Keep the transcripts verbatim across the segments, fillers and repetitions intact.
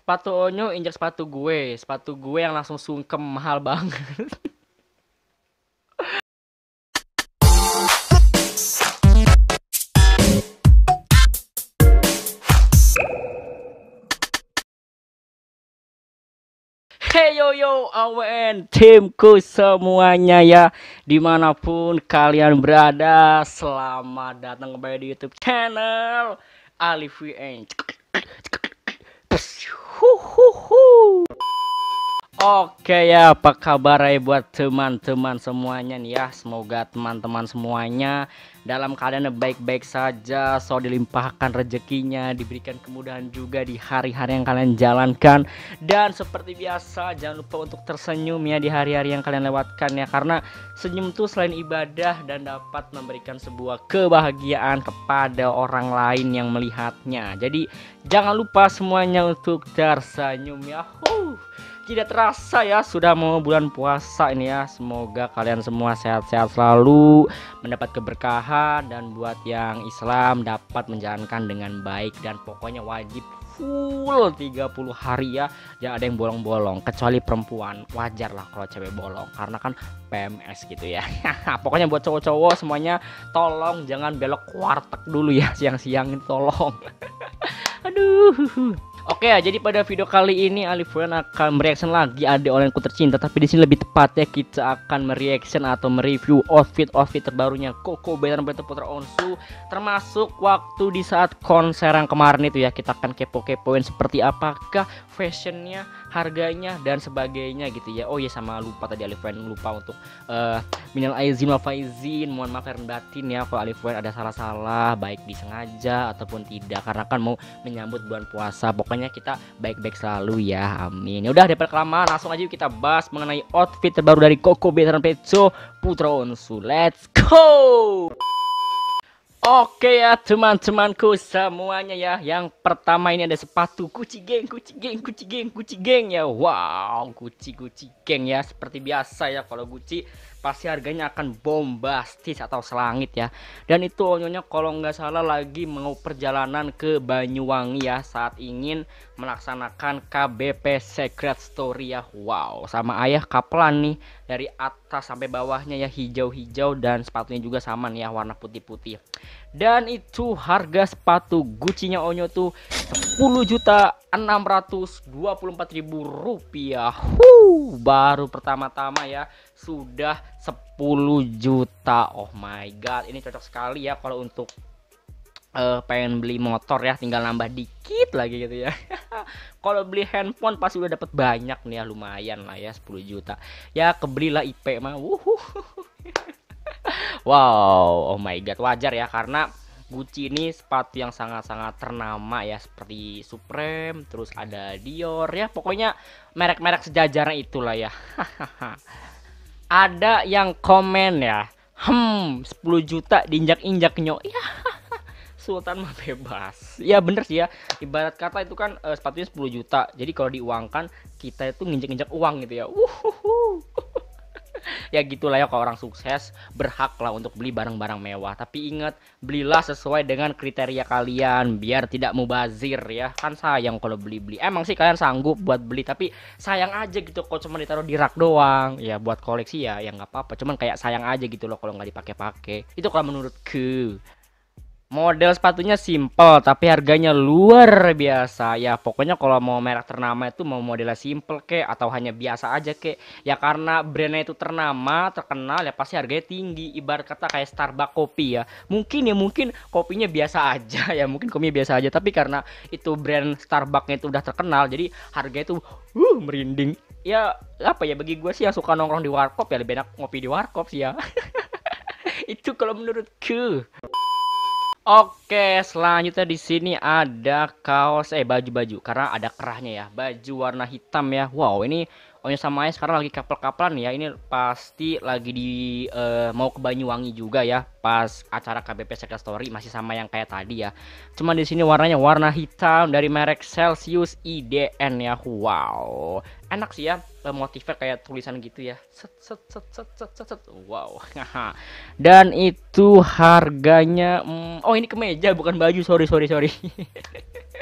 Sepatu Onyo injak sepatu gue, sepatu gue yang langsung sungkem mahal banget. Hey yo yo awen timku semuanya ya, dimanapun kalian berada, selamat datang kembali di YouTube channel Alif V N. Oke ya, apa kabar ya buat teman-teman semuanya nih ya. Semoga teman-teman semuanya dalam keadaan baik-baik saja, so dilimpahkan rezekinya, diberikan kemudahan juga di hari-hari yang kalian jalankan. Dan seperti biasa, jangan lupa untuk tersenyum ya di hari-hari yang kalian lewatkan ya, karena senyum tuh selain ibadah dan dapat memberikan sebuah kebahagiaan kepada orang lain yang melihatnya. Jadi jangan lupa semuanya untuk tersenyum ya. Huh. Tidak terasa ya, sudah mau bulan puasa ini ya. Semoga kalian semua sehat-sehat selalu, mendapat keberkahan, dan buat yang Islam dapat menjalankan dengan baik. Dan pokoknya wajib full tiga puluh hari ya, jangan ada yang bolong-bolong, kecuali perempuan. Wajar lah kalau cewek bolong, karena kan P M S gitu ya. Pokoknya buat cowok-cowok semuanya, tolong jangan belok warteg dulu ya siang-siang itu, tolong. Aduh. Oke ya, jadi pada video kali ini Alifwan akan mereaction lagi ada onlineku tercinta, tapi di sini lebih tepatnya kita akan mereaction atau mereview outfit-outfit terbarunya Koko Betan Putra Onsu, termasuk waktu di saat konser yang kemarin itu ya. Kita akan kepo-kepoin seperti apakah fashionnya, harganya, dan sebagainya gitu ya. Oh ya, sama lupa tadi Alifwan lupa untuk uh, minal aizin wal faizin, mohon maaf lahir batin ya kalau Alifwan ada salah-salah, baik disengaja ataupun tidak, karena kan mau menyambut bulan puasa. Pokoknya kita baik-baik selalu ya, amin. Ya udah, daripada kelamaan, langsung aja kita bahas mengenai outfit terbaru dari Koko Betan Putra Onsu. Let's go. Oke ya teman-temanku semuanya ya. Yang pertama ini ada sepatu Gucci Gang, Gucci Gang, Gucci Gang, Gucci Gang ya. Wow, Gucci Gucci Gang ya. Seperti biasa ya, kalau Gucci pasti harganya akan bombastis atau selangit ya. Dan itu onyonya kalau nggak salah lagi mau perjalanan ke Banyuwangi ya, saat ingin melaksanakan K B P Secret Story ya. Wow, sama ayah kaplan nih, dari atas sampai bawahnya ya hijau-hijau, dan sepatunya juga sama nih ya, warna putih-putih. Dan itu harga sepatu Gucci-nya Onyo tuh sepuluh juta enam ratus dua puluh empat ribu rupiah. Huh, baru pertama-tama ya sudah sepuluh juta. Oh my god, ini cocok sekali ya kalau untuk uh, pengen beli motor ya, tinggal nambah dikit lagi gitu ya. Kalau beli handphone pasti udah dapat banyak nih ya, lumayan lah ya sepuluh juta. Ya kebelilah I P mah. Wuhu. Wow, oh my god, wajar ya, karena Gucci ini sepatu yang sangat-sangat ternama ya, seperti Supreme, terus ada Dior ya, pokoknya merek-merek sejajarnya itulah ya. Ada yang komen ya, hmm sepuluh juta diinjak-injak nyok ya. Sultan mah bebas. Ya bener sih ya, ibarat kata itu kan uh, sepatunya sepuluh juta, jadi kalau diuangkan kita itu nginjak-injak uang gitu ya. Uhuhu. Ya gitulah ya, kalau orang sukses berhak lah untuk beli barang-barang mewah. Tapi ingat, belilah sesuai dengan kriteria kalian biar tidak mubazir ya. Kan sayang kalau beli-beli. Emang sih kalian sanggup buat beli, tapi sayang aja gitu kalau cuma ditaruh di rak doang. Ya buat koleksi ya, ya nggak apa-apa. Cuman kayak sayang aja gitu loh kalau nggak dipakai-pakai. Itu kalau menurutku. Model sepatunya simple tapi harganya luar biasa ya. Pokoknya kalau mau merek ternama itu mau modelnya simple kek atau hanya biasa aja kek ya, karena brandnya itu ternama terkenal ya pasti harganya tinggi. Ibarat kata kayak Starbucks kopi ya, mungkin ya mungkin kopinya biasa aja ya, mungkin kopinya biasa aja, tapi karena itu brand Starbucksnya itu udah terkenal, jadi harganya itu uh merinding ya. Apa ya, bagi gue sih yang suka nongkrong di warkop ya lebih enak ngopi di warkop sih ya. Itu kalau menurutku. Oke, selanjutnya di sini ada kaos eh baju-baju, karena ada kerahnya ya. Baju warna hitam ya. Wow, ini Onyo sama Ais sekarang lagi kapal-kapalan ya. Ini pasti lagi di uh, mau ke Banyuwangi juga ya. Pas acara K B P Secret Story, masih sama yang kayak tadi ya. Cuman di sini warnanya warna hitam dari merek Celsius I D N ya. Wow. Enak sih ya, motifnya kayak tulisan gitu ya. Set set set set set set, set. Wow. Dan itu harganya hmm, oh ini kemeja bukan baju, sorry sorry sorry.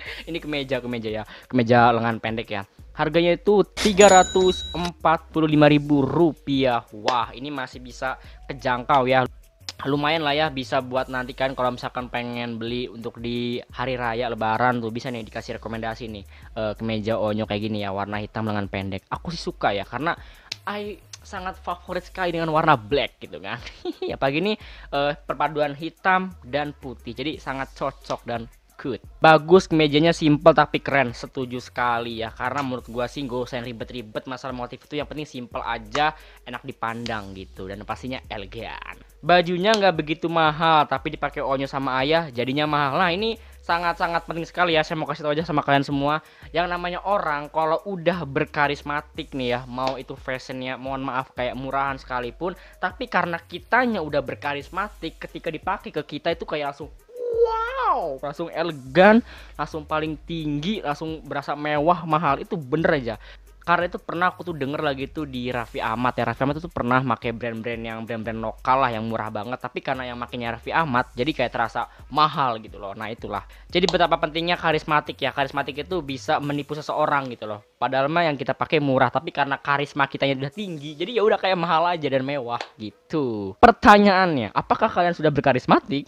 Ini kemeja kemeja ya, kemeja lengan pendek ya. Harganya itu tiga ratus empat puluh lima ribu rupiah. Wah, ini masih bisa kejangkau ya. Lumayan lah ya, bisa buat nanti kan kalau misalkan pengen beli untuk di hari raya lebaran tuh bisa nih dikasih rekomendasi nih, eh, kemeja onyo kayak gini ya, warna hitam lengan pendek. Aku sih suka ya, karena I sangat favorit sekali dengan warna black gitu kan. Ya pagi ini eh, perpaduan hitam dan putih, jadi sangat cocok dan good. Bagus, kemejanya simple tapi keren, setuju sekali ya. Karena menurut gua sih gak usah ribet-ribet masalah motif itu, yang penting simple aja, enak dipandang gitu, dan pastinya elegan. Bajunya nggak begitu mahal, tapi dipakai onyo sama ayah jadinya mahal. Nah ini sangat-sangat penting sekali ya, saya mau kasih tahu aja sama kalian semua. Yang namanya orang kalau udah berkarismatik nih ya, mau itu fashionnya mohon maaf kayak murahan sekalipun, tapi karena kitanya udah berkarismatik, ketika dipakai ke kita itu kayak langsung wow, langsung elegan, langsung paling tinggi, langsung berasa mewah, mahal. Itu bener aja. Karena itu pernah aku tuh denger lagi tuh di Raffi Ahmad ya. Raffi Ahmad itu tuh pernah pakai brand-brand yang brand-brand lokal lah yang murah banget, tapi karena yang makainya Raffi Ahmad jadi kayak terasa mahal gitu loh. Nah itulah, jadi betapa pentingnya karismatik ya. Karismatik itu bisa menipu seseorang gitu loh, padahal mah yang kita pakai murah, tapi karena karisma kitanya udah tinggi jadi ya udah kayak mahal aja dan mewah gitu. Pertanyaannya, apakah kalian sudah berkarismatik?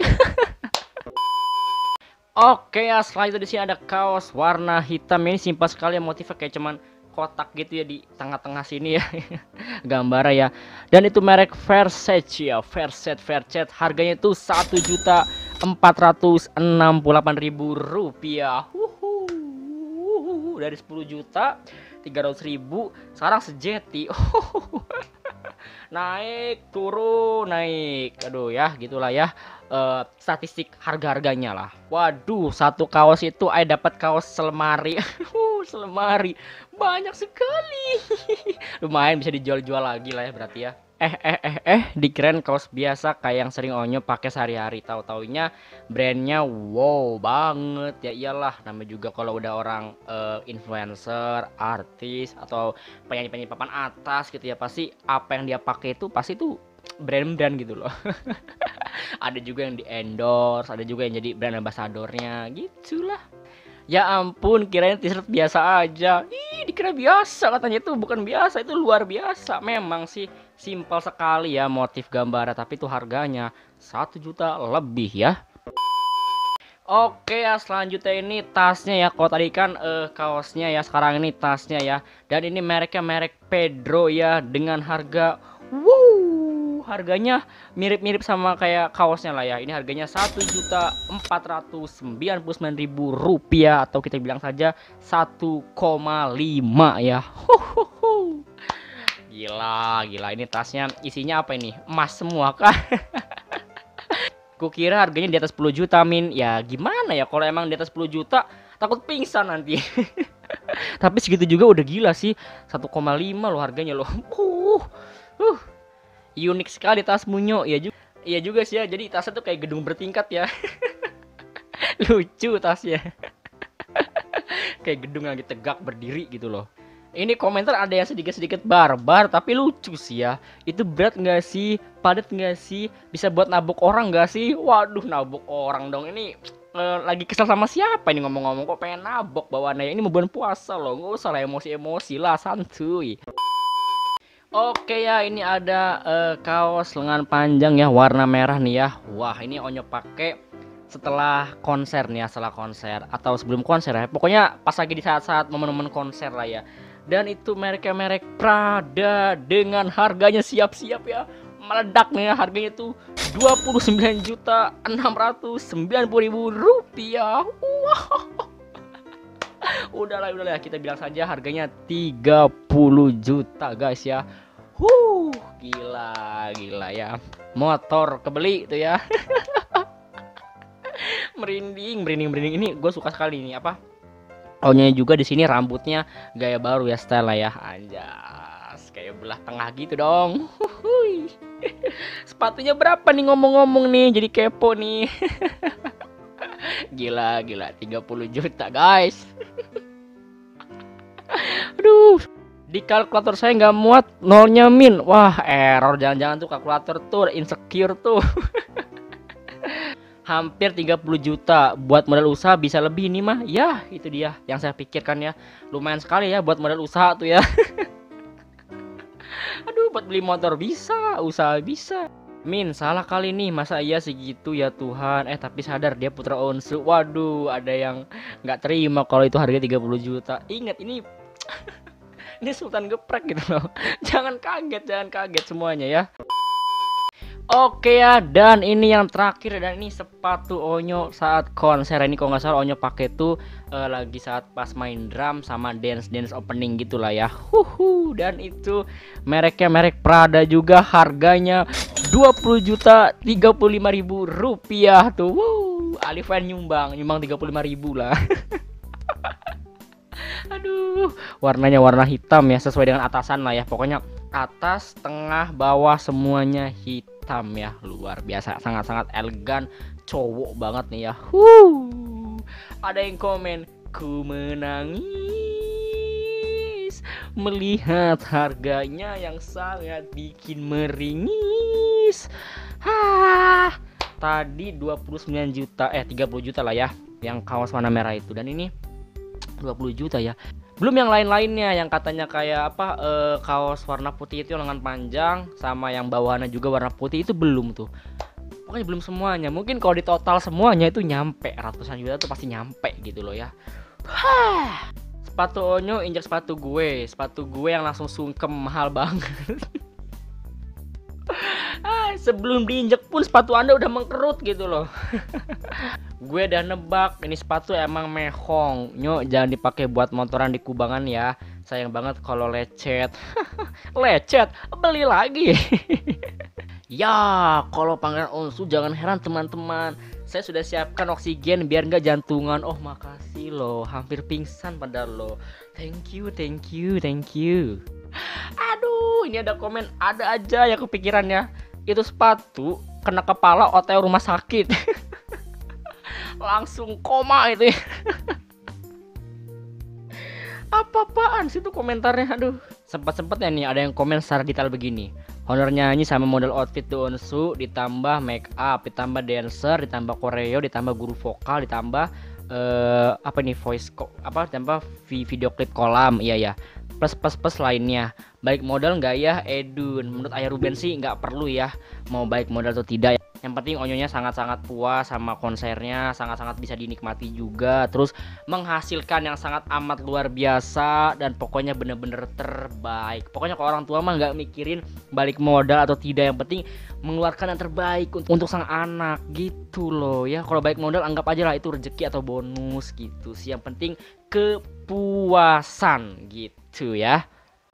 Oke ya, setelah itu di sini ada kaos warna hitam. Ini simpel sekali ya, motifnya kayak cuman kotak gitu ya di tengah-tengah sini ya. Gambar ya. Dan itu merek Versace ya, Versace Versace. Harganya itu satu juta empat ratus enam puluh delapan ribu rupiah. Uhuh. Dari sepuluh juta tiga ratus ribu sekarang sejeti. Naik turun naik, aduh ya gitulah ya, uh, statistik harga-harganya lah. Waduh, satu kaos itu saya dapat kaos selemari. Selemari banyak sekali. Lumayan bisa dijual-jual lagi lah ya berarti ya. Eh eh eh eh dikirain kaos biasa kayak yang sering onyo pakai sehari-hari, tahu-taunya brandnya wow banget ya. Iyalah, namanya juga kalau udah orang uh, influencer, artis atau penyanyi-penyanyi papan atas gitu ya, pasti apa yang dia pakai itu pasti itu brand-brand gitu loh. Ada juga yang di endorse, ada juga yang jadi brand ambassadornya gitulah. Ya ampun, kirain t-shirt biasa aja. Ih, dikira biasa, katanya itu bukan biasa, itu luar biasa. Memang sih simpel sekali ya motif gambarnya, tapi itu harganya satu juta lebih ya. Oke ya, selanjutnya ini tasnya ya. Kalau tadi kan eh, kaosnya ya, sekarang ini tasnya ya. Dan ini mereknya merek Pedro ya, dengan harga wow, harganya mirip-mirip sama kayak kaosnya lah ya. Ini harganya satu juta empat ratus sembilan puluh sembilan ribu rupiah, atau kita bilang saja satu koma lima ya. Hohoho. Gila, gila, ini tasnya isinya apa ini? Emas semua kah? Kukira harganya di atas sepuluh juta min. Ya gimana ya, kalau emang di atas sepuluh juta takut pingsan nanti. Tapi segitu juga udah gila sih. satu koma lima loh harganya loh. Uh. Uh. Unik sekali tas Munyo. Iya juga. Iya juga sih ya. Jadi tasnya tuh kayak gedung bertingkat ya. Lucu tasnya. Kayak gedung lagi tegak berdiri gitu loh. Ini komentar ada yang sedikit-sedikit barbar, tapi lucu sih ya. Itu berat nggak sih? Padat nggak sih? Bisa buat nabok orang nggak sih? Waduh, nabok orang dong. Ini eh, lagi kesel sama siapa ini ngomong-ngomong? Kok pengen nabok bawaannya? Ini mau bulan puasa loh. Nggak usah lah emosi-emosi lah, santuy. Oke ya, ini ada uh, kaos lengan panjang ya, warna merah nih ya. Wah, ini onyo pakai setelah konser nih ya, setelah konser atau sebelum konser ya. Pokoknya pas lagi di saat-saat momen-momen konser lah ya. Dan itu mereknya merek Prada, dengan harganya siap-siap ya meledak nih ya. Harganya tuh dua puluh sembilan juta enam ratus sembilan puluh ribu rupiah. Wow. Udahlah, udahlah, kita bilang saja harganya tiga puluh juta guys ya. Huh, gila, gila ya. Motor kebeli tuh ya. Merinding, merinding, merinding. Ini gue suka sekali ini apa? Ohnya juga di sini rambutnya gaya baru ya, style lah ya. Anjas, kayak belah tengah gitu dong. Huhuy. Sepatunya berapa nih ngomong-ngomong nih? Jadi kepo nih. Gila, gila, tiga puluh juta guys. Aduh, di kalkulator saya nggak muat, nolnya min. Wah, error, jangan-jangan tuh kalkulator tuh insecure tuh. hampir tiga puluh juta. Buat modal usaha bisa lebih ini mah. Ya, itu dia yang saya pikirkan ya. Lumayan sekali ya buat modal usaha tuh ya. Aduh, buat beli motor bisa, usaha bisa. Min, salah kali nih, masa iya segitu ya Tuhan. Eh, tapi sadar dia putra Onsu. Waduh, ada yang nggak terima kalau itu harga tiga puluh juta. Ingat ini ini Sultan geprek gitu loh. Jangan kaget, jangan kaget semuanya ya. Oke ya, dan ini yang terakhir, dan ini sepatu Onyo saat konser. Ini kalau nggak salah Onyo pakai tuh uh, lagi saat pas main drum sama dance dance opening gitulah ya. Huhu, dan itu mereknya merek Prada juga, harganya dua puluh juta tiga puluh lima ribu rupiah tuh. Wuh, Alifan nyumbang, nyumbang tiga puluh lima ribu lah. Aduh, warnanya warna hitam ya, sesuai dengan atasan lah ya. Pokoknya atas, tengah, bawah semuanya hitam ya. Luar biasa, sangat-sangat elegan, cowok banget nih ya. Huh. Ada yang komen, ku menangis melihat harganya yang sangat bikin meringis. Hah. Tadi dua puluh sembilan juta, eh tiga puluh juta lah ya yang kaos warna merah itu, dan ini dua puluh juta ya. Belum yang lain-lainnya yang katanya kayak apa eh, kaos warna putih itu yang lengan panjang sama yang bawahannya juga warna putih, itu belum tuh. Pokoknya belum semuanya. Mungkin kalau di total semuanya itu nyampe ratusan juta tuh, pasti nyampe gitu loh ya. Hah. Sepatu Onyo injak sepatu gue, sepatu gue yang langsung sungkem, mahal banget. Ah, sebelum diinjek pun sepatu Anda udah mengkerut gitu loh. Gue udah nebak ini sepatu emang mehong. Nyo, jangan dipakai buat motoran di Kubangan ya. Sayang banget kalau lecet. Lecet, beli lagi. Ya, kalau Pangeran Onsu jangan heran teman-teman. Saya sudah siapkan oksigen biar nggak jantungan. Oh, makasih loh. Hampir pingsan pada lo. Thank you, thank you, thank you. Aduh, ini ada komen, ada aja ya kepikirannya. Itu sepatu kena kepala O T W rumah sakit. Langsung koma itu ya. Apa-apaan sih tuh komentarnya, aduh. Sempat-sempatnya nih ada yang komen secara detail begini. Honor nyanyi sama model outfit The Onsu, ditambah make up, ditambah dancer, ditambah koreo, ditambah guru vokal, ditambah uh, apa nih voice kok apa ditambah video klip kolam, iya ya. Plus plus plus lainnya. Baik modal nggak ya Edun? Menurut Ayah Ruben sih nggak perlu ya, mau baik modal atau tidak. Yang penting Onyonya sangat-sangat puas sama konsernya, sangat-sangat bisa dinikmati juga, terus menghasilkan yang sangat amat luar biasa, dan pokoknya bener-bener terbaik. Pokoknya kalau orang tua mah nggak mikirin balik modal atau tidak, yang penting mengeluarkan yang terbaik untuk, untuk sang anak gitu loh ya. Kalau balik modal anggap aja lah itu rezeki atau bonus gitu sih, yang penting kepuasan gitu ya.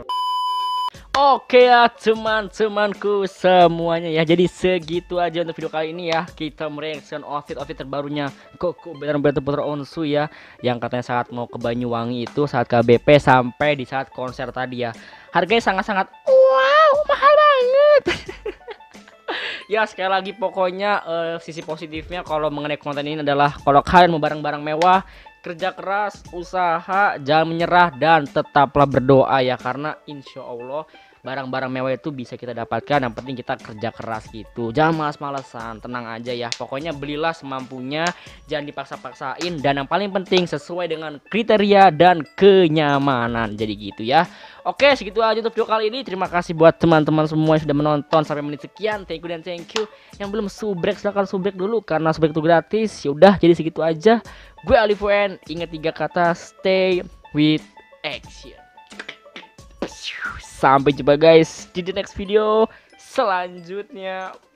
Oke ya teman-temanku semuanya ya, jadi segitu aja untuk video kali ini ya. Kita mereaction outfit-outfit terbarunya Koko benar-benar Putra Onsu ya, yang katanya saat mau ke Banyuwangi itu saat K B P sampai di saat konser tadi ya. Harganya sangat-sangat wow, mahal banget. Ya sekali lagi pokoknya uh, sisi positifnya kalau mengenai konten ini adalah kalau kalian mau barang-barang mewah, kerja keras, usaha, jangan menyerah, dan tetaplah berdoa ya, karena insya Allah barang-barang mewah itu bisa kita dapatkan, yang penting kita kerja keras gitu. Jangan malas-malesan, tenang aja ya. Pokoknya belilah semampunya, jangan dipaksa-paksain, dan yang paling penting sesuai dengan kriteria dan kenyamanan. Jadi gitu ya. Oke, segitu aja untuk video kali ini. Terima kasih buat teman-teman semua yang sudah menonton sampai menit sekian. Thank you dan thank you. Yang belum subrek silahkan subrek dulu karena subrek itu gratis. Yaudah, jadi segitu aja. Gue Alif W N, ingat tiga kata, stay with action. Sampai jumpa guys di the next video selanjutnya.